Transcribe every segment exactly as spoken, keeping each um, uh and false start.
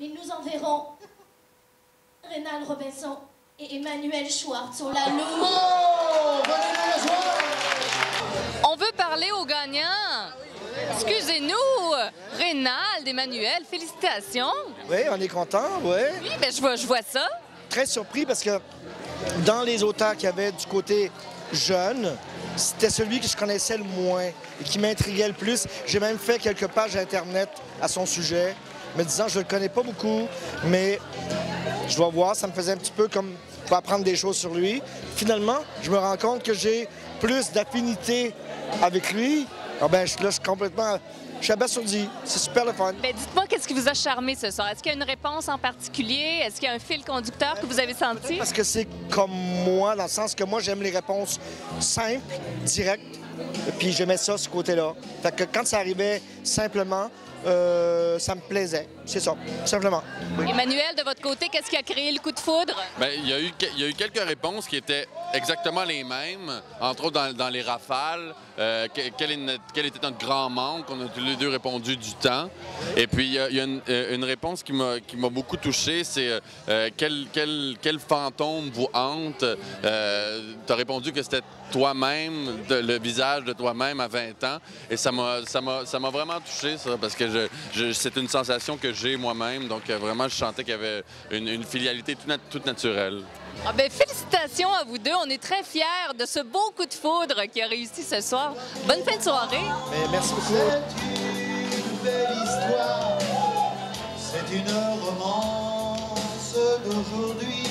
Mais nous enverrons Rénal Robinson et Emmanuel Schwartz sur la Loue. Oh! Venez les joueurs! On veut parler aux gagnants. Excusez-nous, Rénal, Emmanuel, félicitations. Oui, on est content, oui. Oui, bien, je vois, je vois ça. Très surpris parce que dans les auteurs qu'il y avait du côté jeune, c'était celui que je connaissais le moins et qui m'intriguait le plus. J'ai même fait quelques pages Internet à son sujet, me disant je ne le connais pas beaucoup, mais je dois voir, ça me faisait un petit peu comme pour apprendre des choses sur lui. Finalement, je me rends compte que j'ai plus d'affinité avec lui. Ah ben, là, je suis complètement... Je suis abasourdi. C'est super le fun. Bien, dites-moi, qu'est-ce qui vous a charmé ce soir? Est-ce qu'il y a une réponse en particulier? Est-ce qu'il y a un fil conducteur que vous avez senti? Parce que c'est comme moi, dans le sens que moi, j'aime les réponses simples, directes, puis j'aimais ça, ce côté-là. Fait que quand ça arrivait simplement, euh, ça me plaisait. C'est ça, simplement. Oui. Emmanuel, de votre côté, qu'est-ce qui a créé le coup de foudre? Bien, il y a eu, il y a eu quelques réponses qui étaient exactement les mêmes, entre autres dans, dans les rafales. Euh, quel, est notre, quel était notre grand manque? On a tous les deux répondu du temps. Et puis, il y a, il y a une, une réponse qui m'a beaucoup touché, c'est euh, quel, quel, quel fantôme vous hante? Euh, tu as répondu que c'était toi-même, le visage de toi-même à vingt ans. Et ça m'a vraiment touché, ça, parce que je, je, c'est une sensation que j'ai moi-même. Donc, vraiment, je sentais qu'il y avait une, une filialité toute, nat toute naturelle. Ah ben, félicitations à vous deux. On est très fiers de ce beau coup de foudre qui a réussi ce soir. Bonne fin de soirée. Mais merci beaucoup. C'est une belle histoire, c'est une romance d'aujourd'hui.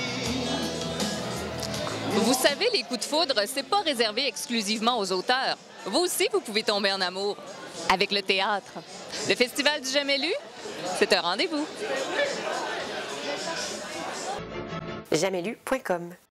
Vous savez, les coups de foudre, c'est pas réservé exclusivement aux auteurs. Vous aussi, vous pouvez tomber en amour avec le théâtre. Le Festival du Jamais lu, c'est un rendez-vous. jamais lu point com